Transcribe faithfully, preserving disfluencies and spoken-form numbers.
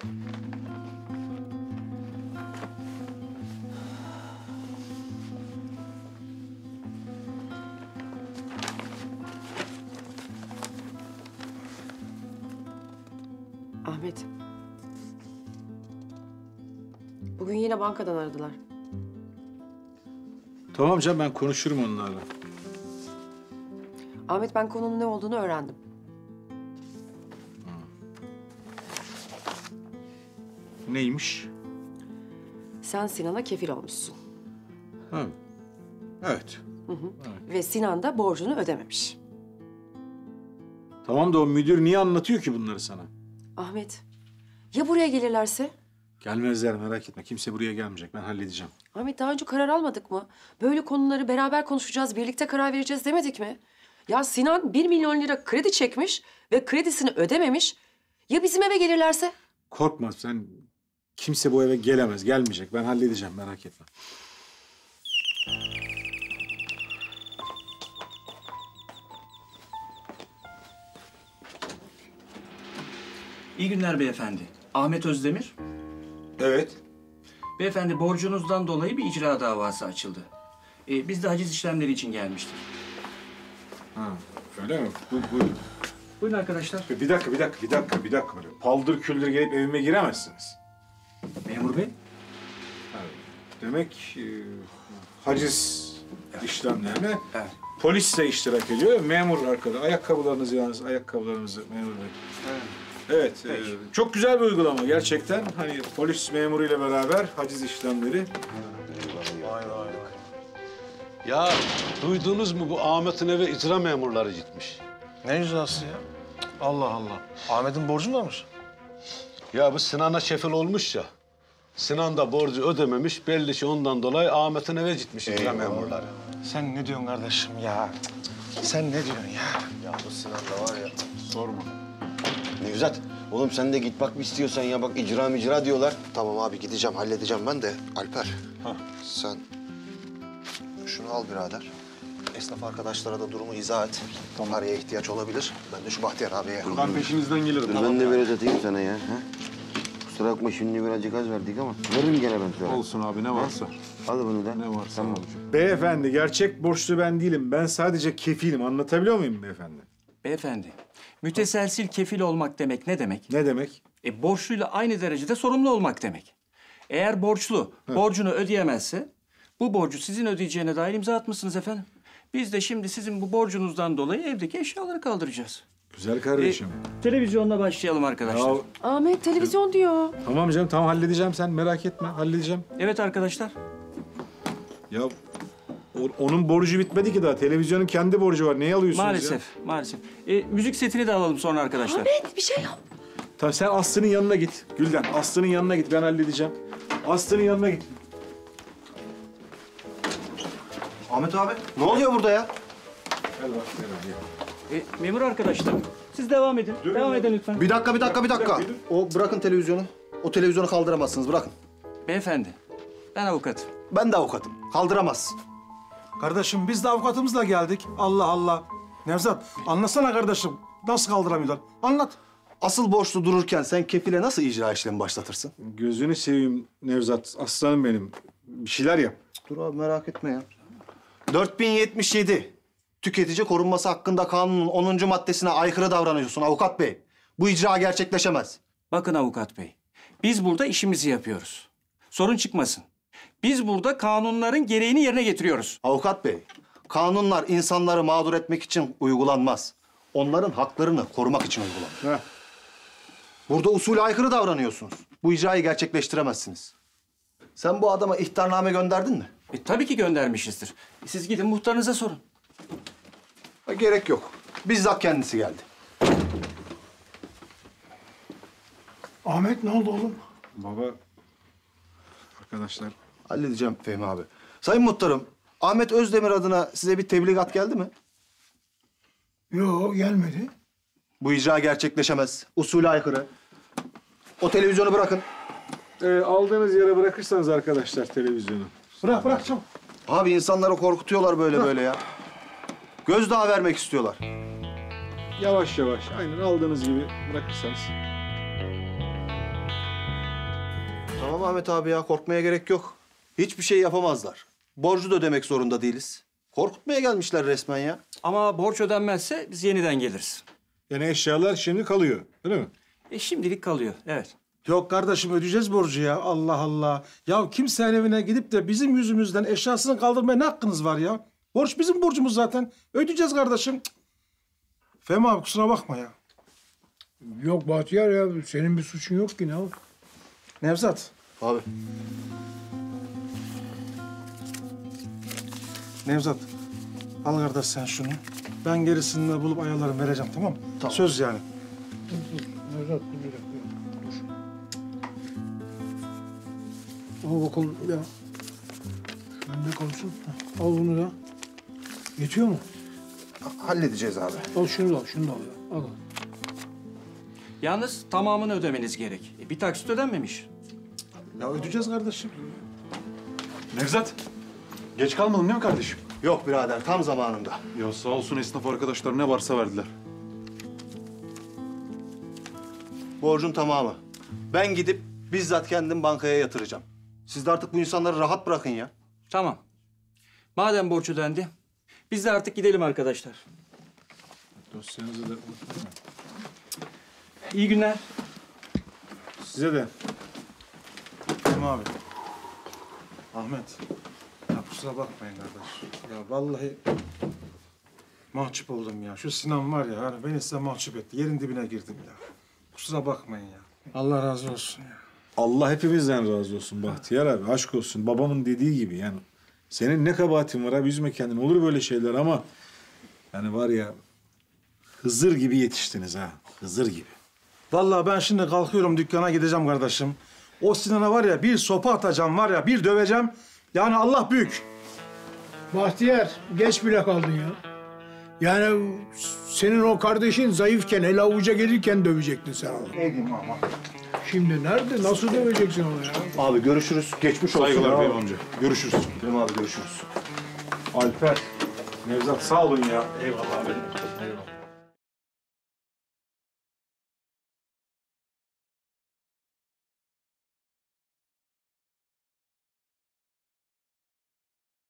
Ahmet. Bugün yine bankadan aradılar. Tamam canım, ben konuşurum onlarla. Ahmet, ben konunun ne olduğunu öğrendim. Neymiş? Sen Sinan'a kefil olmuşsun. Ha. Evet. Hı hı. Evet. Ve Sinan da borcunu ödememiş. Tamam da o müdür niye anlatıyor ki bunları sana? Ahmet, ya buraya gelirlerse? Gelmezler, merak etme. Kimse buraya gelmeyecek. Ben halledeceğim. Ahmet, daha önce karar almadık mı? Böyle konuları beraber konuşacağız, birlikte karar vereceğiz demedik mi? Ya Sinan bir milyon lira kredi çekmiş ve kredisini ödememiş. Ya bizim eve gelirlerse? Korkma sen. Kimse bu eve gelemez, gelmeyecek. Ben halledeceğim, merak etme. İyi günler beyefendi. Ahmet Özdemir. Evet. Beyefendi, borcunuzdan dolayı bir icra davası açıldı. Ee, biz de haciz işlemleri için gelmiştik. Ha, öyle mi? Bu, buyurun. Buyurun arkadaşlar. Bir dakika, bir dakika, bir dakika, bir dakika. Böyle paldır küldür gelip evime giremezsiniz. Memur bey. Evet. Demek e, haciz evet. işlemlerine evet. polis de iştirak ediyor. Memur arkada. Ayakkabılarınızı yalnız, ayakkabılarınızı memur bey. Evet. Evet, e, çok güzel bir uygulama gerçekten. Hani polis memuruyla beraber haciz işlemleri. Vay vay vay. Ya duydunuz mu, bu Ahmet'in eve icra memurları gitmiş. Ne icrası ya? Allah Allah. Ahmet'in borcu mu varmış? Ya bu Sinan'a kefil olmuş ya. Sinan da borcu ödememiş. Belli ki ondan dolayı Ahmet'in eve gitmiş icra memurları. Sen ne diyorsun kardeşim ya? Sen ne diyorsun ya? Ya bu Sinan da var ya. Sorma. Nevzat, oğlum sen de git bak bir istiyorsan ya. Bak icra micra diyorlar. Tamam abi gideceğim, halledeceğim ben de. Alper, Ha. sen şunu al birader. Esnaf arkadaşlara da durumu izah et. Tamam. Paraya ihtiyaç olabilir. Ben de şu Bahtiyar abiye... Ben peşinizden gelirim. Dur ben de biraz atayım sana ya. Ha? Kusura bakma şimdi birazcık az verdik ama veririm gene ben sonra. Olsun abi, ne varsa. Al bunu da. Ne varsa. Tamam. Beyefendi, gerçek borçlu ben değilim. Ben sadece kefilim. Anlatabiliyor muyum beyefendi? Beyefendi, müteselsil kefil olmak demek ne demek? Ne demek? E, borçluyla aynı derecede sorumlu olmak demek. Eğer borçlu Hı. borcunu ödeyemezse, bu borcu sizin ödeyeceğine dair imza atmışsınız efendim. Biz de şimdi sizin bu borcunuzdan dolayı evdeki eşyaları kaldıracağız. Güzel kardeşim. E, televizyonla başlayalım arkadaşlar. Ya, Ahmet, televizyon diyor. tamam canım, tamam halledeceğim. Sen merak etme, halledeceğim. Evet arkadaşlar. Ya o, onun borcu bitmedi ki daha. Televizyonun kendi borcu var. Neyi alıyorsunuz Maalesef, ya? maalesef. E, müzik setini de alalım sonra arkadaşlar. Ahmet, bir şey yap. Tamam, sen Aslı'nın yanına git. Gülden, Aslı'nın yanına git. Ben halledeceğim. Aslı'nın yanına git. Ahmet abi, ne oluyor burada ya? Gel bak, gel abi. E, memur arkadaşlar, siz devam edin. Dur, devam dur. edin lütfen. Bir dakika, bir dakika, bir dakika. O bırakın televizyonu. O televizyonu kaldıramazsınız, bırakın. Beyefendi, ben avukatım. Ben de avukatım. Kaldıramazsın. Kardeşim biz de avukatımızla geldik. Allah Allah. Nevzat anlatsana kardeşim. Nasıl kaldıramıyorlar? Anlat. Asıl borçlu dururken sen kefile nasıl icra işlemi başlatırsın? Gözünü seveyim Nevzat. Aslanım benim. Bir şeyler yap. Dur abi merak etme ya. dört bin yetmiş yedi. Tüketici korunması hakkında kanunun onuncu maddesine aykırı davranıyorsun avukat bey. Bu icra gerçekleşemez. Bakın avukat bey, biz burada işimizi yapıyoruz. Sorun çıkmasın. Biz burada kanunların gereğini yerine getiriyoruz. Avukat bey, kanunlar insanları mağdur etmek için uygulanmaz. Onların haklarını korumak için uygulanır. Heh. Burada usule aykırı davranıyorsunuz. Bu icrayı gerçekleştiremezsiniz. Sen bu adama ihtarname gönderdin mi? E, tabii ki göndermişizdir. Siz gidin muhtarınıza sorun. Ha, gerek yok. Bizzat kendisi geldi. Ahmet ne oldu oğlum? Baba, arkadaşlar. Halledeceğim Fehmi abi. Sayın Muhtarım, Ahmet Özdemir adına size bir tebligat geldi mi? Yok gelmedi. Bu icra gerçekleşemez. Usule aykırı. O televizyonu bırakın. Ee, aldığınız yere bırakırsanız arkadaşlar televizyonu. Bırak bırak çabuk. Abi insanları korkutuyorlar böyle böyle ya. Gözdağı vermek istiyorlar. Yavaş yavaş, aynen aldığınız gibi bırakırsanız. Tamam Ahmet abi ya, korkmaya gerek yok. Hiçbir şey yapamazlar. Borcu da ödemek zorunda değiliz. Korkutmaya gelmişler resmen ya. Ama borç ödenmezse biz yeniden geliriz. Yani eşyalar şimdi kalıyor, öyle mi? E şimdilik kalıyor, evet. Yok kardeşim, ödeyeceğiz borcu ya. Allah Allah. Ya kimsenin evine gidip de bizim yüzümüzden eşyasını kaldırmaya ne hakkınız var ya? Borç bizim borcumuz zaten. Ödeyeceğiz kardeşim. Cık. Fehmi abi kusura bakma ya. Yok Bahtiyar ya, senin bir suçun yok ki ne o? Nevzat. Abi. Nevzat. Al kardeş sen şunu. Ben gerisini de bulup ayarlarım, vereceğim, tamam mı? Tamam. Söz yani. Nevzat dur bir dakika. Dur. Al bakalım ya. Bende kalsın. Al bunu da. Yetiyor mu? Halledeceğiz abi. Al şunu da al, şunu da al ya. Al. Yalnız tamamını ödemeniz gerek. E, bir taksit ödenmemiş. Ya ödeyeceğiz kardeşim. Nevzat, geç kalmadın değil mi kardeşim? Yok birader, tam zamanında. Ya sağ olsun esnaf arkadaşlar ne varsa verdiler. Borcun tamamı. Ben gidip bizzat kendim bankaya yatıracağım. Siz de artık bu insanları rahat bırakın ya. Tamam. Madem borç ödendi, biz de artık gidelim arkadaşlar. Dosyanızı da... İyi günler. Size de. Fehmi abi. Ahmet. Ya kusura bakmayın kardeş. Ya vallahi mahcup oldum ya. Şu Sinan var ya, hani beni size mahcup etti. Yerin dibine girdim ya. Kusura bakmayın ya. Allah razı olsun ya. Allah hepimizden razı olsun Bahtiyar abi. Aşk olsun. Babamın dediği gibi yani. Senin ne kabahatin var abi, üzme kendini. Olur böyle şeyler ama... Yani var ya... Hızır gibi yetiştiniz ha. Hızır gibi. Vallahi ben şimdi kalkıyorum, dükkana gideceğim kardeşim. O Sinan'a var ya bir sopa atacağım, var ya bir döveceğim. Yani Allah büyük. Bahtiyar, geç bile kaldın ya. Yani senin o kardeşin zayıfken, el avuca gelirken dövecektin sen onu. Ne diyeyim ama. Şimdi nerede, nasıl döveceksin onu ya? Abi görüşürüz. Geçmiş olsun. Saygılar ya. beyim amca. Görüşürüz. Fehmi abi görüşürüz. Alper, Nevzat sağ olun ya. Eyvallah abi. Eyvallah.